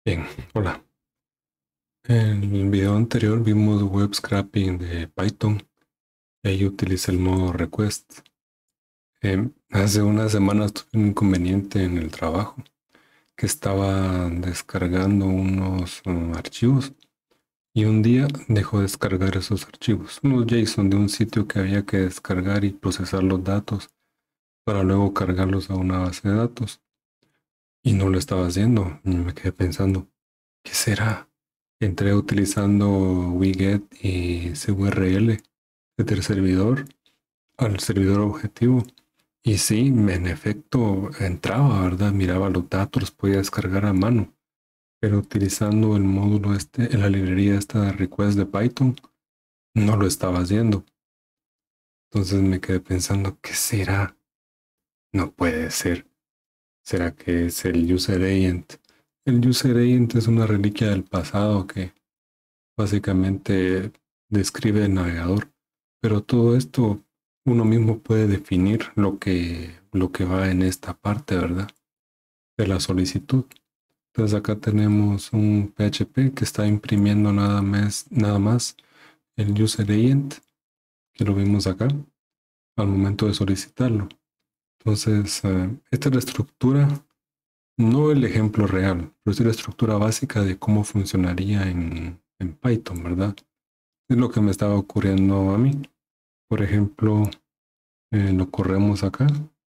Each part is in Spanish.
Bien, hola. En el video anterior vimos web scraping de Python y ahí utilicé el modo request. Hace unas semanas tuve un inconveniente en el trabajo que estaba descargando unos archivos y un día dejó de descargar esos archivos, unos JSON de un sitio que había que descargar y procesar los datos para luego cargarlos a una base de datos y no lo estaba haciendo. Y me quedé pensando, ¿qué será? Entré utilizando Wiget y CURL desde el servidor al servidor objetivo. Y sí, en efecto entraba, ¿verdad? Miraba los datos, los podía descargar a mano. Pero utilizando el módulo este, en la librería esta de request de Python, no lo estaba haciendo. Entonces me quedé pensando, ¿qué será? No puede ser. ¿Será que es el user agent? El user agent es una reliquia del pasado que básicamente describe el navegador, pero todo esto uno mismo puede definir lo que va en esta parte, ¿verdad? De la solicitud. Entonces acá tenemos un PHP que está imprimiendo nada más el user agent, que lo vimos acá, al momento de solicitarlo. Entonces, esta es la estructura, no el ejemplo real, pero es la estructura básica de cómo funcionaría en Python, ¿verdad? Es lo que me estaba ocurriendo a mí. Por ejemplo, lo corremos acá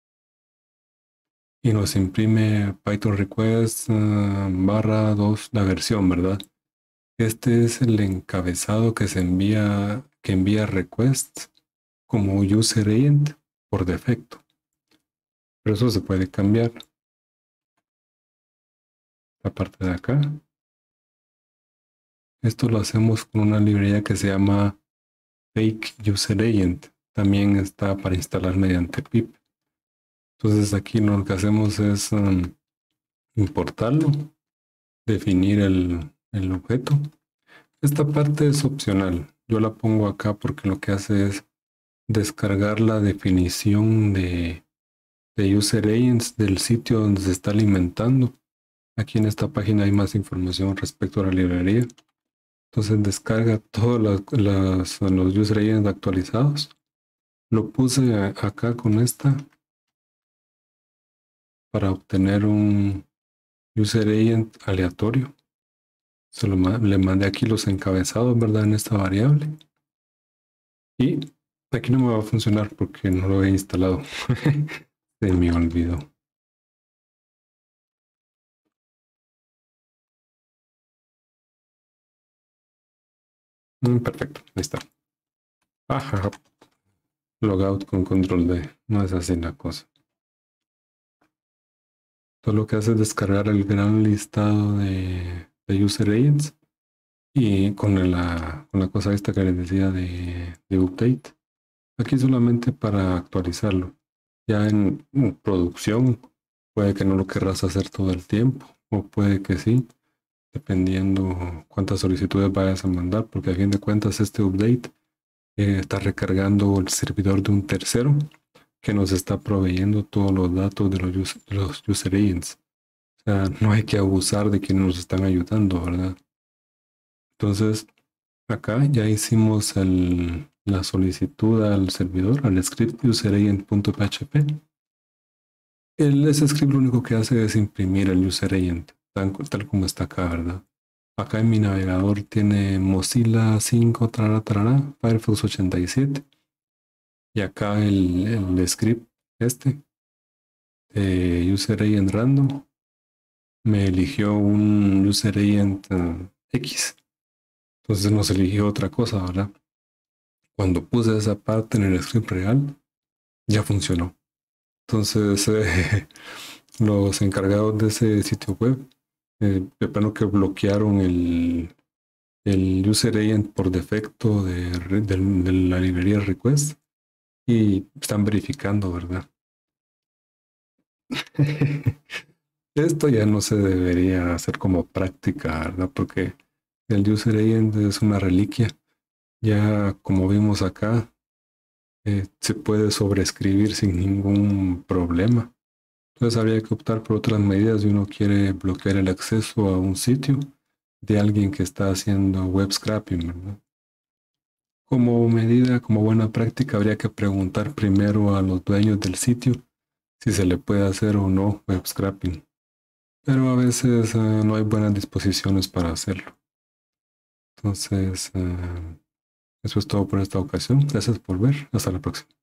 y nos imprime Python request barra 2 la versión, ¿verdad? Este es el encabezado que envía request como user agent por defecto. Pero eso se puede cambiar. La parte de acá. Esto lo hacemos con una librería que se llama Fake User Agent. También está para instalar mediante pip. Entonces aquí lo que hacemos es importarlo, definir el objeto. Esta parte es opcional. Yo la pongo acá porque lo que hace es descargar la definición de user agents del sitio donde se está alimentando. Aquí en esta página hay más información respecto a la librería. Entonces descarga todos los user agents actualizados. Lo puse acá con esta para obtener un user agent aleatorio. Le mandé aquí los encabezados, ¿verdad? En esta variable. Y aquí no me va a funcionar porque no lo he instalado. Se me olvidó. Perfecto, ahí está. Ajá, logout con control D. No es así la cosa. Todo lo que hace es descargar el gran listado de user agents y con la cosa esta que les decía de update. Aquí solamente para actualizarlo. Ya en producción puede que no lo querrás hacer todo el tiempo o puede que sí, dependiendo cuántas solicitudes vayas a mandar, porque a fin de cuentas este update está recargando el servidor de un tercero que nos está proveyendo todos los datos de los user agents. O sea, no hay que abusar de quienes nos están ayudando, ¿verdad? Entonces, acá ya hicimos la solicitud al servidor, al script useragent.php. Ese script lo único que hace es imprimir el user agent, tal como está acá, ¿verdad? Acá en mi navegador tiene Mozilla 5, Firefox 87. Y acá el script este de user agent random me eligió un user agent X. Entonces nos eligió otra cosa, ¿verdad? Cuando puse esa parte en el script real, ya funcionó. Entonces, los encargados de ese sitio web, de plano que bloquearon el user agent por defecto de la librería request y están verificando, ¿verdad? Esto ya no se debería hacer como práctica, ¿verdad? Porque el user agent es una reliquia. Ya como vimos acá, se puede sobreescribir sin ningún problema. Entonces habría que optar por otras medidas si uno quiere bloquear el acceso a un sitio de alguien que está haciendo web scraping, ¿verdad? Como medida, como buena práctica, habría que preguntar primero a los dueños del sitio si se le puede hacer o no web scraping. Pero a veces no hay buenas disposiciones para hacerlo. Entonces, eso es todo por esta ocasión. Gracias por ver. Hasta la próxima.